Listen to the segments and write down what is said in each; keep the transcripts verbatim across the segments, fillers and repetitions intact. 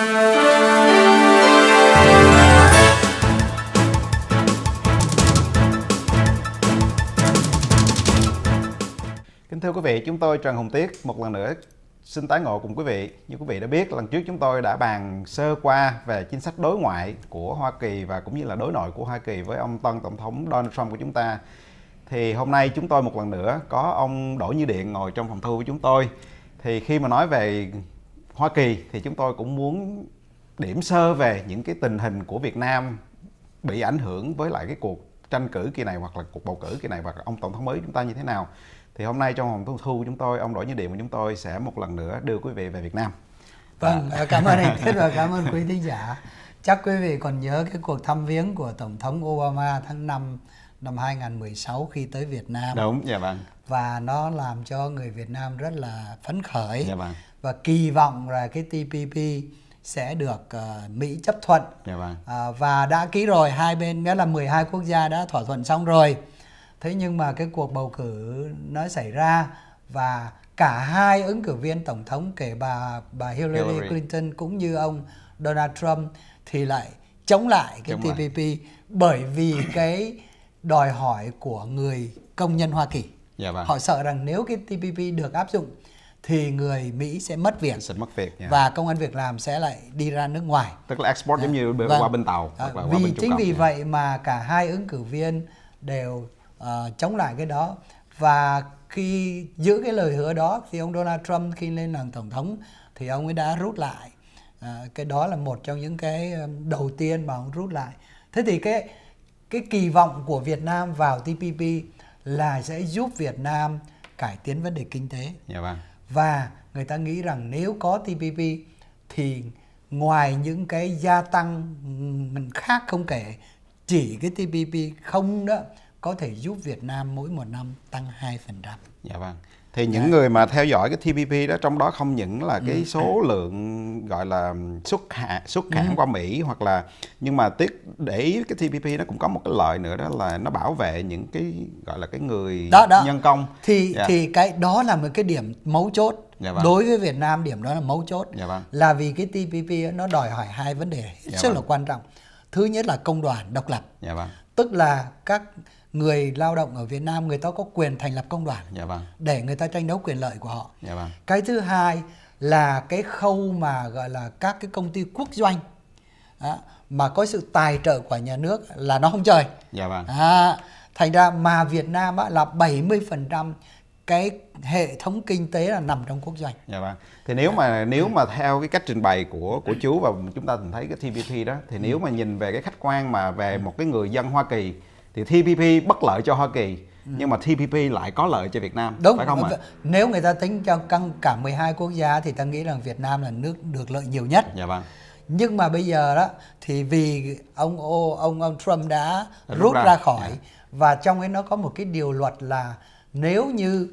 Kính thưa quý vị, chúng tôi Trần Hùng Tiết một lần nữa xin tái ngộ cùng quý vị. Như quý vị đã biết, lần trước chúng tôi đã bàn sơ qua về chính sách đối ngoại của Hoa Kỳ và cũng như là đối nội của Hoa Kỳ với ông tân Tổng thống Donald Trump của chúng ta. Thì hôm nay chúng tôi một lần nữa có ông Đỗ Như Điện ngồi trong phòng thu của chúng tôi. Thì khi mà nói về Hoa Kỳ thì chúng tôi cũng muốn điểm sơ về những cái tình hình của Việt Nam bị ảnh hưởng với lại cái cuộc tranh cử kỳ này hoặc là cuộc bầu cử kỳ này và ông Tổng thống mới chúng ta như thế nào. Thì hôm nay trong phòng thu thu chúng tôi, ông Đỗ Như Điện của chúng tôi sẽ một lần nữa đưa quý vị về Việt Nam. Vâng, à. Cảm ơn anh Tiết và cảm ơn quý thính giả. Chắc quý vị còn nhớ cái cuộc thăm viếng của Tổng thống Obama tháng năm năm hai nghìn không trăm mười sáu khi tới Việt Nam. Đúng, dạ vâng. Và nó làm cho người Việt Nam rất là phấn khởi, dạ vâng. và kỳ vọng là cái T P P sẽ được uh, Mỹ chấp thuận. dạ vâng. uh, Và đã ký rồi, hai bên nghĩa là mười hai quốc gia đã thỏa thuận xong rồi. Thế nhưng mà cái cuộc bầu cử nó xảy ra và cả hai ứng cử viên tổng thống, kể bà bà Hillary, Hillary Clinton cũng như ông Donald Trump thì lại chống lại cái chống T P P lại. Bởi vì cái đòi hỏi của người công nhân Hoa Kỳ. Dạ vâng. Họ sợ rằng nếu cái T P P được áp dụng thì người Mỹ sẽ mất việc, sẽ mất việc yeah. và công ăn việc làm sẽ lại đi ra nước ngoài. Tức là export à, giống như vâng. qua bên tàu à, hoặc là vì qua bên chính vì yeah. vậy mà cả hai ứng cử viên đều uh, chống lại cái đó. Và khi giữ cái lời hứa đó thì ông Donald Trump khi lên làm tổng thống thì ông ấy đã rút lại. À, cái đó là một trong những cái đầu tiên mà ông rút lại. Thế thì cái cái kỳ vọng của Việt Nam vào T P P là sẽ giúp Việt Nam cải tiến vấn đề kinh tế. Dạ vâng. Và người ta nghĩ rằng nếu có T P P thì ngoài những cái gia tăng khác không kể, chỉ cái T P P không đó có thể giúp Việt Nam mỗi một năm tăng hai phần trăm. Dạ vâng. Thì những yeah. người mà theo dõi cái T P P đó, trong đó không những là cái ừ. số lượng gọi là xuất hạn xuất khẩu ừ. qua Mỹ hoặc là, nhưng mà tiếc để ý cái T P P nó cũng có một cái lợi nữa, đó là nó bảo vệ những cái gọi là cái người đó, đó. nhân công. Thì yeah. thì cái đó là một cái điểm mấu chốt. Dạ vâng. Đối với Việt Nam điểm đó là mấu chốt. Dạ vâng. Là vì cái T P P nó đòi hỏi hai vấn đề hết dạ sức vâng. là quan trọng. Thứ nhất là công đoàn độc lập. Dạ vâng. Tức là các người lao động ở Việt Nam người ta có quyền thành lập công đoàn dạ vâng. để người ta tranh đấu quyền lợi của họ. dạ vâng. Cái thứ hai là cái khâu mà gọi là các cái công ty quốc doanh đó, mà có sự tài trợ của nhà nước là nó không chơi. dạ vâng. à, Thành ra mà Việt Nam á, là bảy mươi phần trăm cái hệ thống kinh tế là nằm trong quốc doanh. Dạ vâng. Thì nếu mà nếu mà theo cái cách trình bày của của chú và chúng ta thấy cái T P P đó, thì nếu mà nhìn về cái khách quan mà về một cái người dân Hoa Kỳ thì T P P bất lợi cho Hoa Kỳ, ừ. nhưng mà T P P lại có lợi cho Việt Nam. Đúng, phải không ạ? Nếu người ta tính cho căng cả mười hai quốc gia thì ta nghĩ rằng Việt Nam là nước được lợi nhiều nhất. Dạ vâng. Nhưng mà bây giờ đó thì vì ông ông ông Trump đã rút, rút ra, ra khỏi dạ. và trong ấy nó có một cái điều luật là nếu như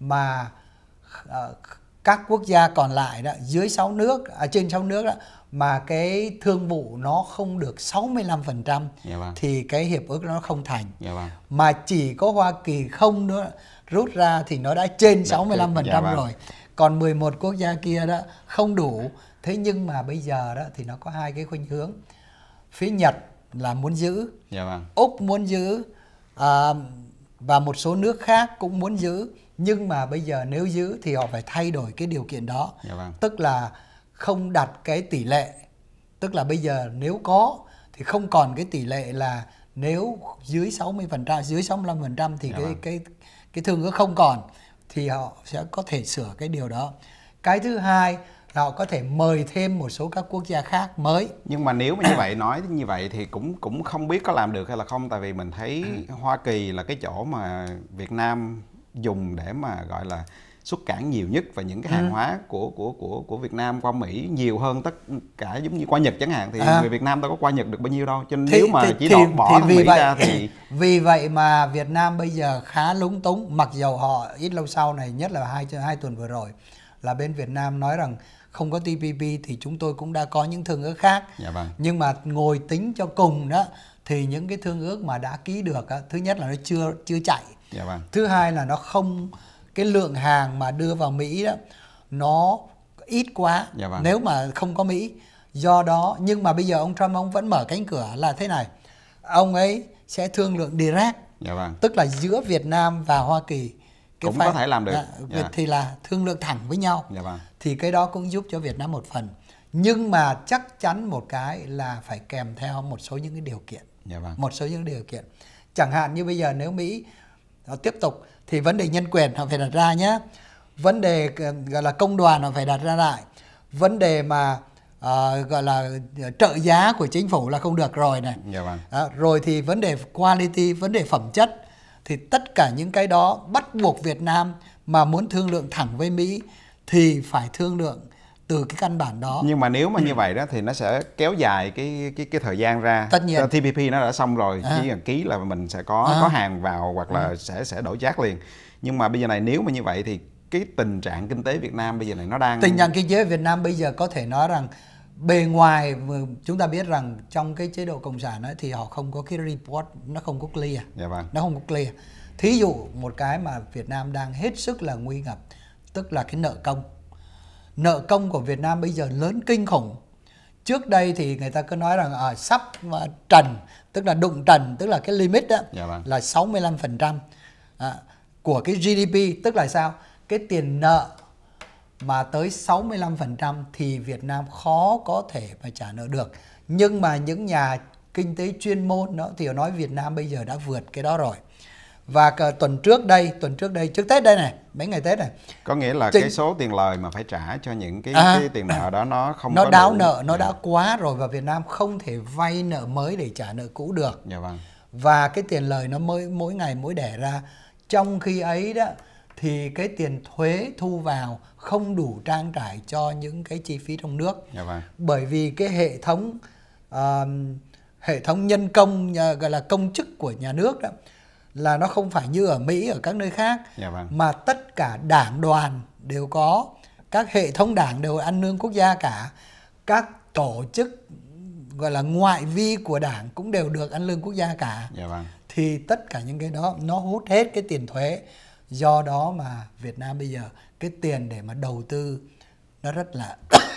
mà uh, các quốc gia còn lại đó dưới sáu nước, à, trên sáu nước đó mà cái thương vụ nó không được sáu mươi lăm phần trăm dạ vâng. thì cái hiệp ước nó không thành. dạ vâng. Mà chỉ có Hoa Kỳ không nữa rút ra thì nó đã trên sáu mươi lăm phần trăm dạ vâng. rồi. Còn mười một quốc gia kia đó không đủ. Thế nhưng mà bây giờ đó thì nó có hai cái khuynh hướng. Phía Nhật là muốn giữ, dạ vâng. Úc muốn giữ, à, và một số nước khác cũng muốn giữ. Nhưng mà bây giờ nếu giữ thì họ phải thay đổi cái điều kiện đó. dạ vâng. Tức là không đặt cái tỷ lệ. Tức là bây giờ nếu có thì không còn cái tỷ lệ là nếu dưới sáu mươi phần trăm, dưới sáu mươi lăm phần trăm thì dạ cái, vâng. cái, cái thương ước không còn. Thì họ sẽ có thể sửa cái điều đó. Cái thứ hai là họ có thể mời thêm một số các quốc gia khác mới. Nhưng mà nếu mà như vậy nói như vậy thì cũng cũng không biết có làm được hay là không. Tại vì mình thấy Hoa Kỳ là cái chỗ mà Việt Nam dùng để mà gọi là xuất cảng nhiều nhất, và những cái hàng ừ. hóa của của của của Việt Nam qua Mỹ nhiều hơn tất cả, giống như qua Nhật chẳng hạn, thì à. người Việt Nam đâu có qua Nhật được bao nhiêu đâu. Cho nên thì, nếu mà thì, chỉ thì, bỏ thằng Mỹ vậy, ra thì vì vậy mà Việt Nam bây giờ khá lúng túng. Mặc dầu họ ít lâu sau này, nhất là hai hai tuần vừa rồi, là bên Việt Nam nói rằng không có T P P thì chúng tôi cũng đã có những thương ước khác. Dạ vâng. Nhưng mà ngồi tính cho cùng đó thì những cái thương ước mà đã ký được đó, thứ nhất là nó chưa chưa chạy. Dạ vâng. Thứ hai là nó không, cái lượng hàng mà đưa vào Mỹ đó nó ít quá. Dạ vâng. Nếu mà không có Mỹ Do đó, nhưng mà bây giờ ông Trump ông vẫn mở cánh cửa là thế này. Ông ấy sẽ thương lượng direct, dạ vâng. tức là giữa Việt Nam và Hoa Kỳ cái cũng phải, có thể làm được. À, dạ. Thì là thương lượng thẳng với nhau. Dạ vâng. Thì cái đó cũng giúp cho Việt Nam một phần. Nhưng mà chắc chắn một cái là phải kèm theo một số những cái điều kiện. Dạ vâng. Một số những điều kiện. Chẳng hạn như bây giờ nếu Mỹ nó tiếp tục thì vấn đề nhân quyền họ phải đặt ra nhé. Vấn đề gọi là công đoàn họ phải đặt ra lại. Vấn đề mà uh, gọi là trợ giá của chính phủ là không được rồi này. Dạ vâng. À, rồi thì vấn đề quality, vấn đề phẩm chất. Thì tất cả những cái đó bắt buộc Việt Nam mà muốn thương lượng thẳng với Mỹ thì phải thương lượng từ cái căn bản đó. Nhưng mà nếu mà như vậy đó thì nó sẽ kéo dài cái cái cái thời gian ra. Tất nhiên. tê pê pê nó đã xong rồi, À. chỉ cần ký là mình sẽ có À. có hàng vào hoặc là Ừ. sẽ sẽ đổi chác liền. Nhưng mà bây giờ này nếu mà như vậy thì cái tình trạng kinh tế Việt Nam bây giờ này nó đang Tình trạng kinh tế Việt Nam bây giờ có thể nói rằng bề ngoài chúng ta biết rằng trong cái chế độ cộng sản ấy, thì họ không có cái report, nó không có clear. Dạ vâng. Nó không có clear. Thí dụ một cái mà Việt Nam đang hết sức là nguy ngập, tức là cái nợ công. Nợ công của Việt Nam bây giờ lớn kinh khủng. Trước đây thì người ta cứ nói rằng à, sắp trần, tức là đụng trần, tức là cái limit đó, dạ vâng. là sáu mươi lăm phần trăm à, của cái giê đê pê, tức là sao? Cái tiền nợ mà tới sáu mươi lăm phần trăm thì Việt Nam khó có thể mà trả nợ được. Nhưng mà những nhà kinh tế chuyên môn đó thì họ nói Việt Nam bây giờ đã vượt cái đó rồi. Và cả tuần trước đây, tuần trước đây, trước Tết đây này, mấy ngày Tết này. Có nghĩa là Chính... cái số tiền lời mà phải trả cho những cái, à, cái tiền nợ đó nó không nó có đáo đủ. nợ, nó dạ. đã quá rồi và Việt Nam không thể vay nợ mới để trả nợ cũ được. Dạ vâng. Và cái tiền lời nó mới mỗi ngày mỗi đẻ ra. Trong khi ấy đó thì cái tiền thuế thu vào không đủ trang trải cho những cái chi phí trong nước. Dạ vâng. Bởi vì cái hệ thống uh, hệ thống nhân công uh, gọi là công chức của nhà nước đó là nó không phải như ở Mỹ, ở các nơi khác. Dạ vâng. Mà tất cả đảng đoàn đều có, các hệ thống đảng đều ăn lương quốc gia cả, các tổ chức gọi là ngoại vi của đảng cũng đều được ăn lương quốc gia cả. Dạ vâng. Thì tất cả những cái đó nó hút hết cái tiền thuế. Do đó mà Việt Nam bây giờ cái tiền để mà đầu tư nó rất là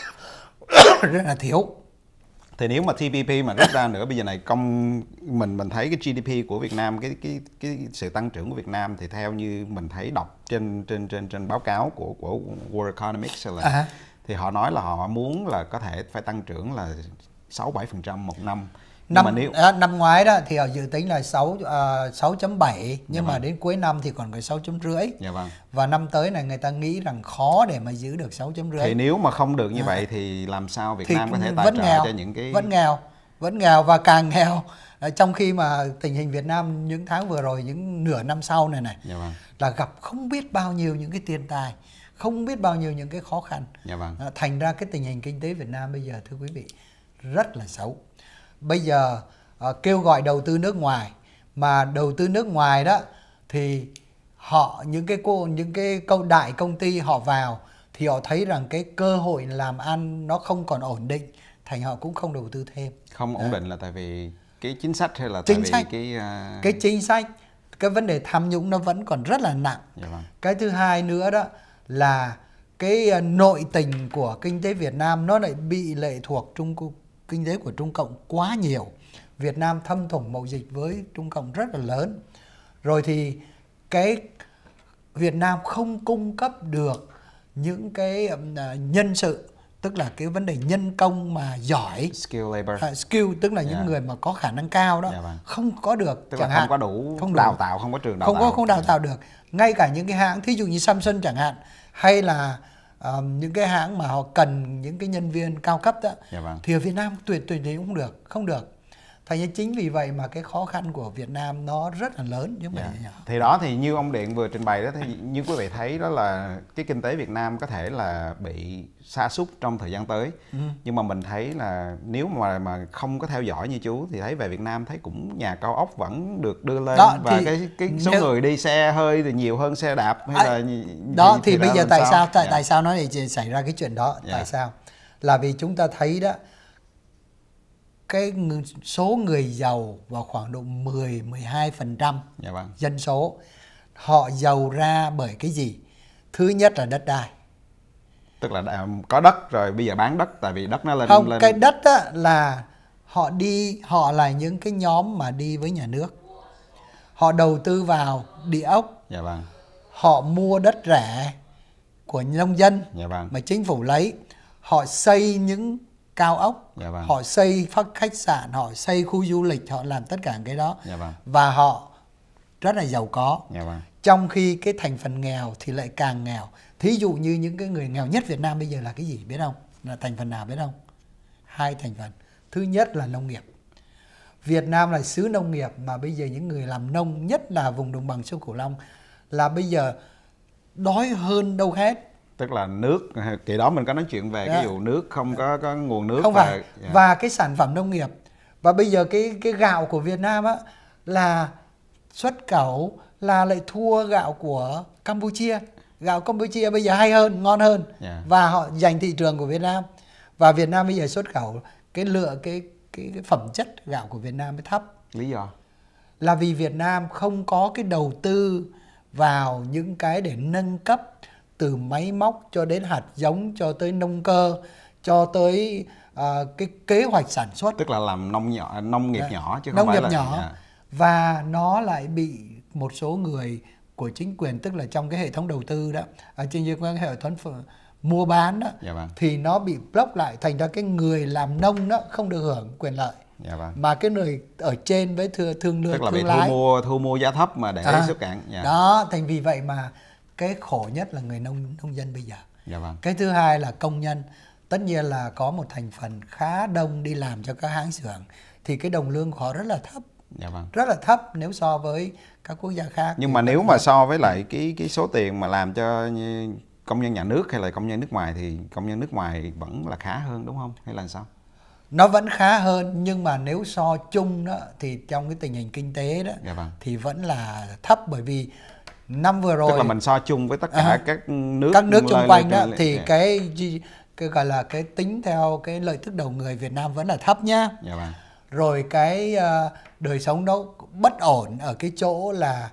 rất là thiếu. Thì nếu mà tê pê pê mà rút ra nữa, bây giờ này công mình mình thấy cái giê đê pê của Việt Nam, cái cái cái sự tăng trưởng của Việt Nam thì theo như mình thấy đọc trên trên trên trên báo cáo của của World Economics là à. Thì họ nói là họ muốn là có thể phải tăng trưởng là sáu bảy phần trăm một năm. Năm, mà nếu... à, năm ngoái đó thì họ dự tính là sáu chấm bảy, nhưng dạ mà vâng. đến cuối năm thì còn có sáu chấm năm. Dạ vâng. Và năm tới này người ta nghĩ rằng khó để mà giữ được sáu chấm năm. Thì nếu mà không được như à. vậy thì làm sao Việt thì Nam có thể tài vẫn trợ nghèo, cho những cái vẫn nghèo, vẫn nghèo và càng nghèo. Trong khi mà tình hình Việt Nam những tháng vừa rồi, những nửa năm sau này này dạ vâng. là gặp không biết bao nhiêu những cái thiên tai, không biết bao nhiêu những cái khó khăn. Dạ vâng. à, Thành ra cái tình hình kinh tế Việt Nam bây giờ thưa quý vị rất là xấu. Bây giờ à, kêu gọi đầu tư nước ngoài, mà đầu tư nước ngoài đó thì họ những cái cô những cái câu đại công ty họ vào thì họ thấy rằng cái cơ hội làm ăn nó không còn ổn định, thành họ cũng không đầu tư thêm. Không ổn à. định là tại vì cái chính sách hay là tại chính vì sách, cái uh... cái chính sách, cái vấn đề tham nhũng nó vẫn còn rất là nặng. dạ vâng. Cái thứ hai nữa đó là cái nội tình của kinh tế Việt Nam nó lại bị lệ thuộc Trung kinh tế của Trung Cộng quá nhiều. Việt Nam thâm thủng mậu dịch với Trung Cộng rất là lớn. Rồi thì cái Việt Nam không cung cấp được những cái nhân sự, tức là cái vấn đề nhân công mà giỏi, skill labor, à, skill tức là những yeah. người mà có khả năng cao đó, yeah, vâng. không có được, tức chẳng là không hạn, có đủ, không đủ đào tạo, không có trường đào không tạo, có không đào tạo được. Ngay cả những cái hãng thí dụ như Samsung chẳng hạn, hay là um, những cái hãng mà họ cần những cái nhân viên cao cấp đó, yeah, vâng. thì ở Việt Nam tuyệt tuyệt đối không được, không được. Thành ra chính vì vậy mà cái khó khăn của Việt Nam nó rất là lớn chứ không phải yeah. nhỏ. Thì đó, thì như ông Điện vừa trình bày đó, thì như quý vị thấy đó là cái kinh tế Việt Nam có thể là bị sa sút trong thời gian tới. ừ. Nhưng mà mình thấy là nếu mà mà không có theo dõi như chú thì thấy về Việt Nam thấy cũng nhà cao ốc vẫn được đưa lên đó, và cái cái số nếu... người đi xe hơi thì nhiều hơn xe đạp hay à, là đó thì, thì, thì bây giờ tại sao, sao tại, yeah. tại sao nó lại xảy ra cái chuyện đó? yeah. Tại sao? Là vì chúng ta thấy đó, cái số người giàu vào khoảng độ mười đến mười hai phần trăm dạ vâng. dân số, họ giàu ra bởi cái gì? Thứ nhất là đất đai. Tức là đã có đất rồi bây giờ bán đất tại vì đất nó lên Không, lên cái đất á, là họ đi, họ là những cái nhóm mà đi với nhà nước. Họ đầu tư vào địa ốc. Dạ vâng. Họ mua đất rẻ của nông dân. Dạ vâng. Mà chính phủ lấy. Họ xây những cao ốc. Dạ vâng. Họ xây phát khách sạn, họ xây khu du lịch, họ làm tất cả cái đó. Dạ vâng. Và họ rất là giàu có. Dạ vâng. Trong khi cái thành phần nghèo thì lại càng nghèo. Thí dụ như những cái người nghèo nhất Việt Nam bây giờ là cái gì biết không? Là thành phần nào biết không? Hai thành phần. Thứ nhất là nông nghiệp. Việt Nam là xứ nông nghiệp, mà bây giờ những người làm nông, nhất là vùng đồng bằng sông Cửu Long, là bây giờ đói hơn đâu hết. Tức là nước, kỳ đó mình có nói chuyện về Dạ. cái vụ nước không có có nguồn nước. Không và, phải. dạ. Và cái sản phẩm nông nghiệp. Và bây giờ cái cái gạo của Việt Nam á, là xuất khẩu là lại thua gạo của Campuchia. Gạo Campuchia bây giờ hay hơn, ngon hơn. Yeah. Và họ giành thị trường của Việt Nam. Và Việt Nam bây giờ xuất khẩu cái lựa cái, cái, cái phẩm chất gạo của Việt Nam mới thấp. Lý do? Là vì Việt Nam không có cái đầu tư vào những cái để nâng cấp, từ máy móc cho đến hạt giống, cho tới nông cơ, cho tới uh, cái kế hoạch sản xuất. Tức là làm nông nhỏ, nông nghiệp nhỏ chứ không nông phải nghiệp là nhỏ. yeah. Và nó lại bị một số người của chính quyền, tức là trong cái hệ thống đầu tư đó, ở trên cái hệ thống mua bán đó, Dạ vâng. thì nó bị block lại, thành ra cái người làm nông đó không được hưởng quyền lợi. Dạ vâng. Mà cái người ở trên với thương thương lương, tức là thương bị lái, thu mua thu mua giá thấp mà để à, xuất cạn. Dạ. Đó, thành vì vậy mà cái khổ nhất là người nông nông dân bây giờ. Dạ vâng. Cái thứ hai là công nhân. Tất nhiên là có một thành phần khá đông đi làm cho các hãng xưởng, thì cái đồng lương của họ rất là thấp. Dạ vâng. Rất là thấp nếu so với các quốc gia khác. Nhưng mà nếu mà so với lại cái cái số tiền mà làm cho công nhân nhà nước hay là công nhân nước ngoài thì công nhân nước ngoài vẫn là khá hơn đúng không? Hay là sao? Nó vẫn khá hơn, nhưng mà nếu so chung đó thì trong cái tình hình kinh tế đó, dạ vâng. thì vẫn là thấp, bởi vì năm vừa rồi, tức là mình so chung với tất cả à, các nước các nước xung quanh đó, lên, thì yeah. cái cái gọi là cái tính theo cái lợi tức đầu người Việt Nam vẫn là thấp nhá. Dạ vâng. Rồi cái uh, đời sống đó bất ổn ở cái chỗ là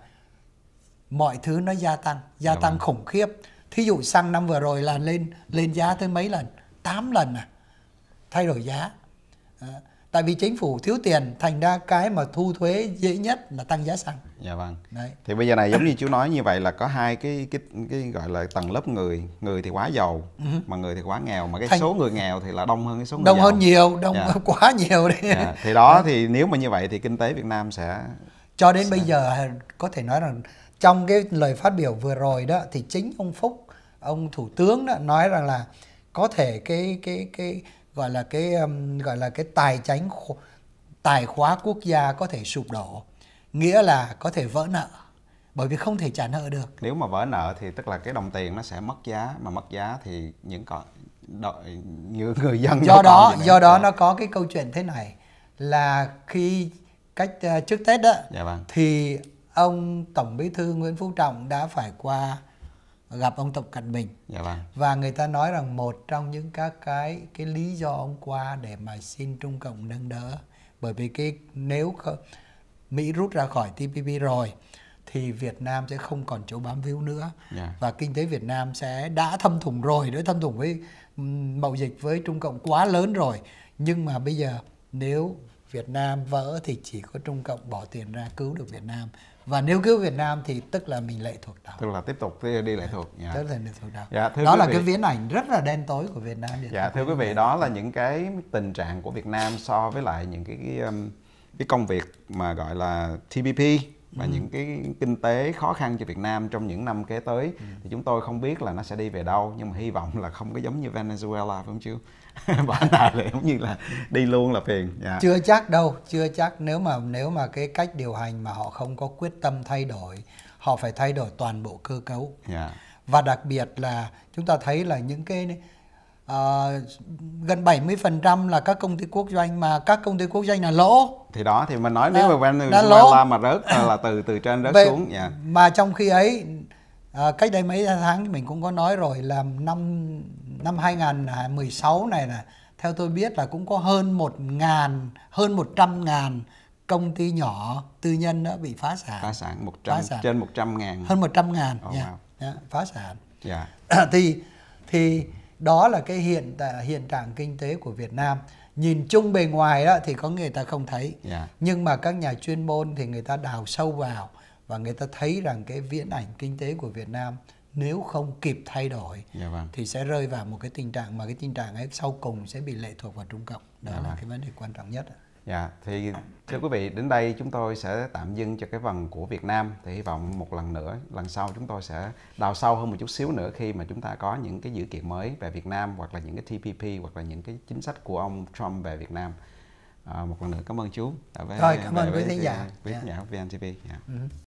mọi thứ nó gia tăng, gia dạ tăng vâng. khủng khiếp. Thí dụ xăng năm vừa rồi là lên lên giá tới mấy lần? tám lần à, thay đổi giá. À, tại vì chính phủ thiếu tiền, thành ra cái mà thu thuế dễ nhất là tăng giá xăng. Dạ vâng. Đấy. Thì bây giờ này giống như chú nói như vậy là có hai cái cái cái gọi là tầng lớp người, người thì quá giàu, uh-huh. mà người thì quá nghèo, mà cái Thành... số người nghèo thì là đông hơn cái số người đông giàu. hơn nhiều, đông dạ. quá nhiều đấy. Dạ. Thì đó thì nếu mà như vậy thì kinh tế Việt Nam sẽ cho đến sẽ... bây giờ có thể nói rằng trong cái lời phát biểu vừa rồi đó, thì chính ông Phúc, ông thủ tướng đó nói rằng là có thể cái cái cái gọi là cái um, gọi là cái tài chính tài khóa quốc gia có thể sụp đổ, nghĩa là có thể vỡ nợ, bởi vì không thể trả nợ được. Nếu mà vỡ nợ thì tức là cái đồng tiền nó sẽ mất giá, mà mất giá thì những con như người dân do đó do đó nó có cái câu chuyện thế này, là khi cách uh, trước Tết đó, dạ vâng. thì ông Tổng Bí thư Nguyễn Phú Trọng đã phải qua gặp ông Tập Cận Bình. Dạ vâng. Và người ta nói rằng một trong những các cái cái lý do ông qua để mà xin Trung Cộng nâng đỡ, bởi vì cái nếu Mỹ rút ra khỏi tê pê pê rồi thì Việt Nam sẽ không còn chỗ bám víu nữa. Yeah. Và kinh tế Việt Nam sẽ đã thâm thủng rồi, đã thâm thủng với mậu dịch với Trung Cộng quá lớn rồi. Nhưng mà bây giờ nếu Việt Nam vỡ thì chỉ có Trung Cộng bỏ tiền ra cứu được Việt Nam. Và nếu cứu Việt Nam thì tức là mình lệ thuộc đó. Tức là tiếp tục đi lệ thuộc. Dạ. Tức là lệ thuộc đó. Dạ, đó là vị. cái viễn ảnh rất là đen tối của Việt Nam. Dạ, thưa quý vị, đó là những cái tình trạng của Việt Nam so với lại những cái cái, cái công việc mà gọi là tê pê pê và ừ. những cái kinh tế khó khăn cho Việt Nam trong những năm kế tới. Ừ. Thì chúng tôi không biết là nó sẽ đi về đâu, nhưng mà hy vọng là không có giống như Venezuela, phải không chứ? Bỏ nào là giống như là đi luôn là phiền. Dạ. Chưa chắc đâu, chưa chắc. Nếu mà nếu mà cái cách điều hành mà họ không có quyết tâm thay đổi, họ phải thay đổi toàn bộ cơ cấu. Dạ. Và đặc biệt là chúng ta thấy là những cái uh, gần bảy mươi phần trăm là các công ty quốc doanh, mà các công ty quốc doanh là lỗ. Thì đó thì mình nói nếu mà Venezuela mà rớt là từ từ trên rớt Về, xuống. Dạ. Mà trong khi ấy uh, cách đây mấy tháng mình cũng có nói rồi, là năm năm hai nghìn mười sáu này là theo tôi biết là cũng có hơn một ngàn, hơn một trăm ngàn công ty nhỏ tư nhân đã bị phá sản. Phá sản, một trăm, phá sản. Trên một trăm ngàn. Hơn một trăm ngàn, oh, yeah. wow. Yeah, phá sản. Yeah. thì thì đó là cái hiện hiện trạng kinh tế của Việt Nam. Nhìn chung bề ngoài đó thì có người ta không thấy, Yeah. nhưng mà các nhà chuyên môn thì người ta đào sâu vào và người ta thấy rằng cái viễn ảnh kinh tế của Việt Nam nếu không kịp thay đổi Dạ vâng. thì sẽ rơi vào một cái tình trạng mà cái tình trạng ấy sau cùng sẽ bị lệ thuộc vào Trung Cộng. Đó Dạ là vâng. cái vấn đề quan trọng nhất. Dạ, thì thưa quý vị, đến đây chúng tôi sẽ tạm dừng cho cái phần của Việt Nam. Thì hy vọng một lần nữa, lần sau chúng tôi sẽ đào sâu hơn một chút xíu nữa khi mà chúng ta có những cái dữ kiện mới về Việt Nam, hoặc là những cái T P P, hoặc là những cái chính sách của ông Trump về Việt Nam. À, một lần nữa cảm ơn chú đã với, Rồi, cảm ơn với, quý thính giả. với Dạ. khán giả vê en ti vi. Dạ. Ừ.